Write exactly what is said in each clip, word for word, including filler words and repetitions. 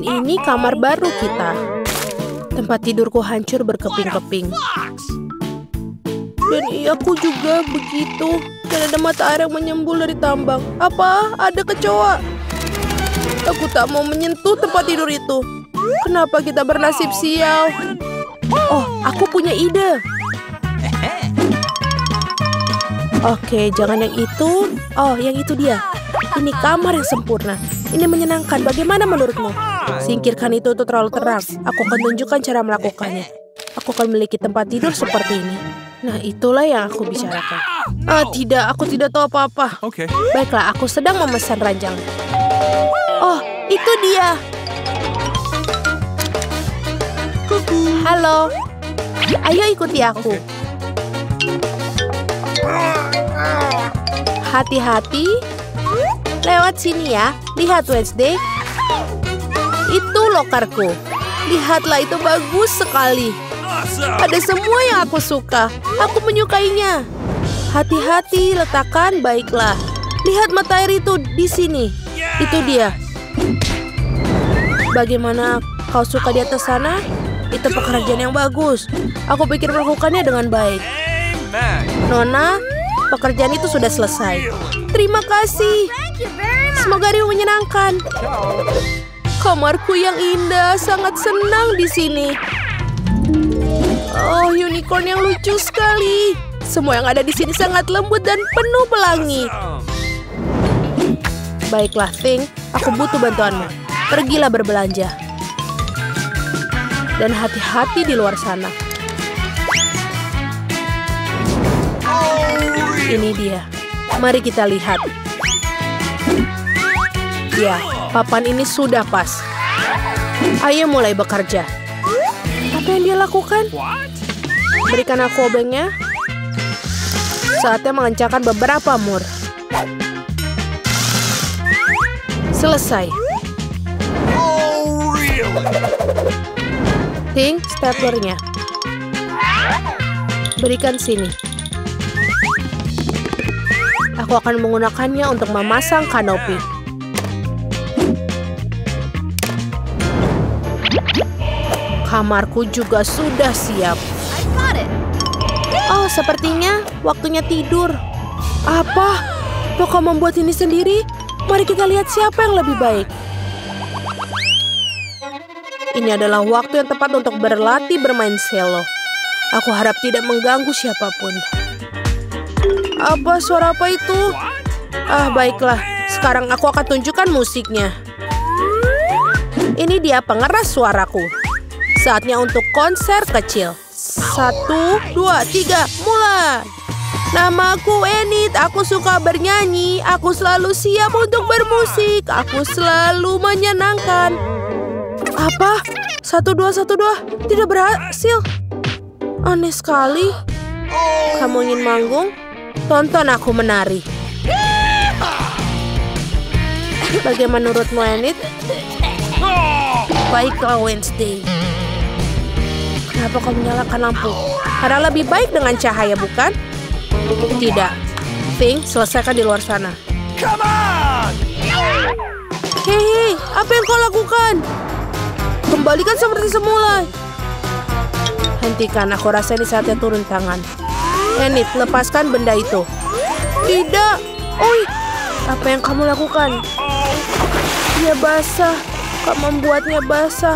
Dan ini kamar baru kita. Tempat tidurku hancur berkeping-keping. Dan iya, aku juga begitu. Dan ada mata air yang menyembul dari tambang. Apa? Ada kecoa. Aku tak mau menyentuh tempat tidur itu. Kenapa kita bernasib sial? Oh, aku punya ide. Oke, jangan yang itu. Oh, yang itu dia. Ini kamar yang sempurna. Ini menyenangkan. Bagaimana menurutmu? Singkirkan itu untuk terlalu terang. Aku akan tunjukkan cara melakukannya. Aku akan memiliki tempat tidur seperti ini. Nah, itulah yang aku bicarakan. Ah, tidak. Aku tidak tahu apa-apa. Oke. Baiklah, aku sedang memesan ranjang. Oh, itu dia. Halo. Ayo ikuti aku. Hati-hati. Lewat sini ya. Lihat, Wednesday. Itu lokarku. Lihatlah, itu bagus sekali. Ada semua yang aku suka. Aku menyukainya. Hati-hati, letakkan baiklah. Lihat mata air itu di sini. Itu dia. Bagaimana kau suka di atas sana? Itu pekerjaan yang bagus. Aku pikir melakukannya dengan baik. Nona, pekerjaan itu sudah selesai. Terima kasih. Semoga hari menyenangkan. Kamarku yang indah, sangat senang di sini. Oh, unicorn yang lucu sekali. Semua yang ada di sini sangat lembut dan penuh pelangi. Baiklah, Thing, aku butuh bantuanmu. Pergilah berbelanja. Dan hati-hati di luar sana. Ini dia. Mari kita lihat. Ya, papan ini sudah pas. Ayo mulai bekerja. Apa yang dia lakukan? Berikan aku obengnya. Saatnya mengencangkan beberapa mur. Selesai. Ting, staplernya. Berikan sini. Aku akan menggunakannya untuk memasang kanopi. Kamarku juga sudah siap. Oh, sepertinya waktunya tidur. Apa? Mau kau membuat ini sendiri? Mari kita lihat siapa yang lebih baik. Ini adalah waktu yang tepat untuk berlatih bermain cello. Aku harap tidak mengganggu siapapun. Apa suara apa itu? Ah, baiklah. Sekarang aku akan tunjukkan musiknya. Ini dia pengeras suaraku. Saatnya untuk konser kecil. Satu, dua, tiga, mulai. Namaku Enid, aku suka bernyanyi. Aku selalu siap untuk bermusik. Aku selalu menyenangkan. Apa? Satu, dua, satu, dua. Tidak berhasil. Aneh sekali. Kamu ingin manggung? Tonton aku menari. Bagaimana menurutmu, Enid? Baiklah, Wednesday. Kenapa kau menyalakan lampu? Karena lebih baik dengan cahaya, bukan? Tidak. Thing, selesaikan di luar sana. Hei, apa yang kau lakukan? Kembalikan seperti semula. Hentikan, aku rasa ini saatnya turun tangan. Enid, lepaskan benda itu. Tidak. Oi, apa yang kamu lakukan? Dia basah. Kau membuatnya basah.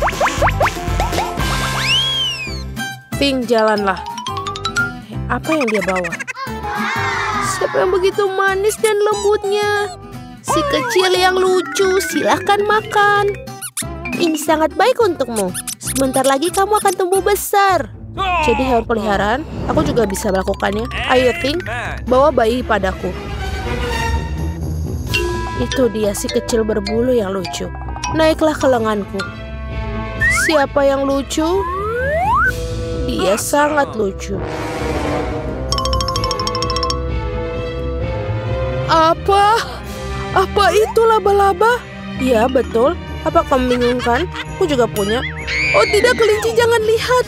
Ting, jalanlah. Apa yang dia bawa? Siapa yang begitu manis dan lembutnya? Si kecil yang lucu, silahkan makan. Ini sangat baik untukmu. Sebentar lagi kamu akan tumbuh besar. Jadi hewan peliharaan, aku juga bisa melakukannya. Ayo, Ting, bawa bayi padaku. Itu dia si kecil berbulu yang lucu. Naiklah ke lenganku. Siapa yang lucu? Dia sangat lucu. Apa? Apa itu laba-laba? Ya, betul. Apa kamu membingungkan? Aku juga punya. Oh tidak, kelinci, jangan lihat.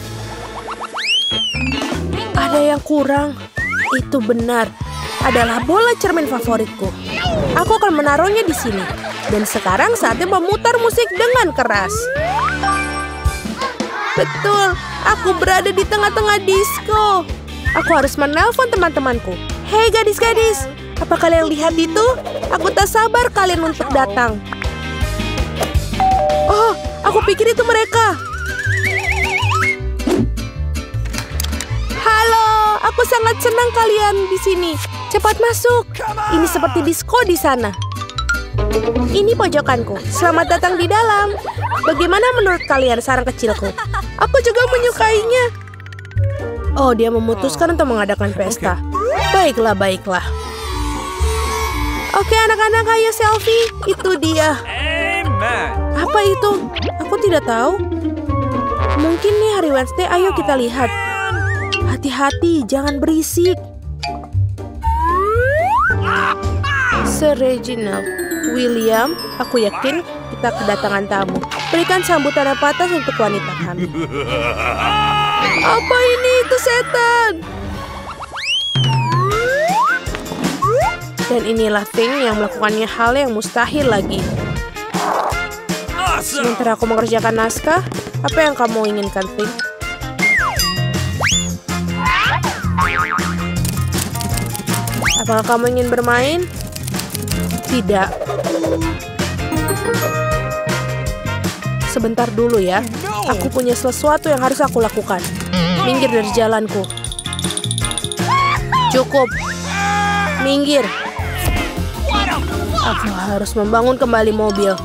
Ada yang kurang. Itu benar. Adalah bola cermin favoritku. Aku akan menaruhnya di sini. Dan sekarang saatnya memutar musik dengan keras. Betul, aku berada di tengah-tengah disko. Aku harus menelpon teman-temanku. Hei gadis-gadis, apa kalian lihat itu? Aku tak sabar kalian untuk datang. Oh, aku pikir itu mereka. Halo, aku sangat senang kalian di sini. Cepat masuk. Ini seperti disko di sana. Ini pojokanku. Selamat datang di dalam. Bagaimana menurut kalian sarang kecilku? Aku juga menyukainya. Oh, dia memutuskan untuk mengadakan pesta. Baiklah, baiklah. Oke, anak-anak, ayo selfie. Itu dia. Apa itu? Aku tidak tahu. Mungkin nih hari Wednesday, ayo kita lihat. Hati-hati, jangan berisik. Sir Reginald, William, aku yakin kita kedatangan tamu. Berikan sambutan yang patas untuk wanita kami. Apa ini? Itu setan. Dan inilah Thing yang melakukannya hal yang mustahil lagi. Sementara aku mengerjakan naskah, apa yang kamu inginkan, Thing? Apakah kamu ingin bermain? Tidak. Sebentar dulu ya. Aku punya sesuatu yang harus aku lakukan. Minggir dari jalanku. Cukup. Minggir. Aku harus membangun kembali mobil.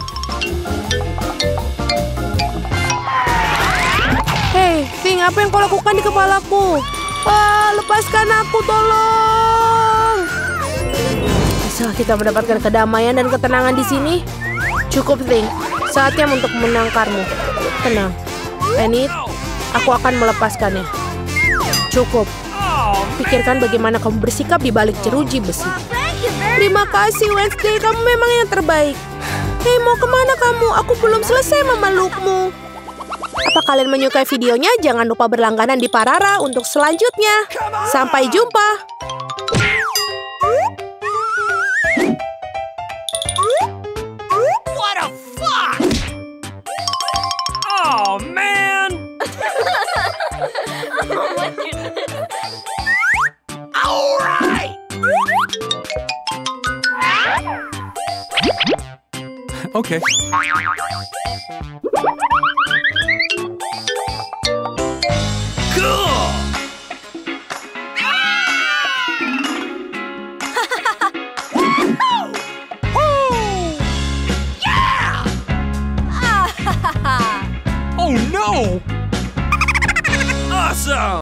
Hei, Thing, apa yang kau lakukan di kepalaku? Ah, lepaskan aku, tolong. Bisa kita mendapatkan kedamaian dan ketenangan di sini? Cukup, Thing. Saatnya untuk menangkarmu. Tenang. Enid, aku akan melepaskannya. Cukup. Pikirkan bagaimana kamu bersikap di balik jeruji besi. Terima kasih, Wednesday. Kamu memang yang terbaik. Hei, mau kemana kamu? Aku belum selesai memelukmu. Apa kalian menyukai videonya? Jangan lupa berlangganan di Parara untuk selanjutnya. Sampai jumpa. What a fuck! Oh, man! All right! Okay. Cool! Yeah! Oh no! Awesome!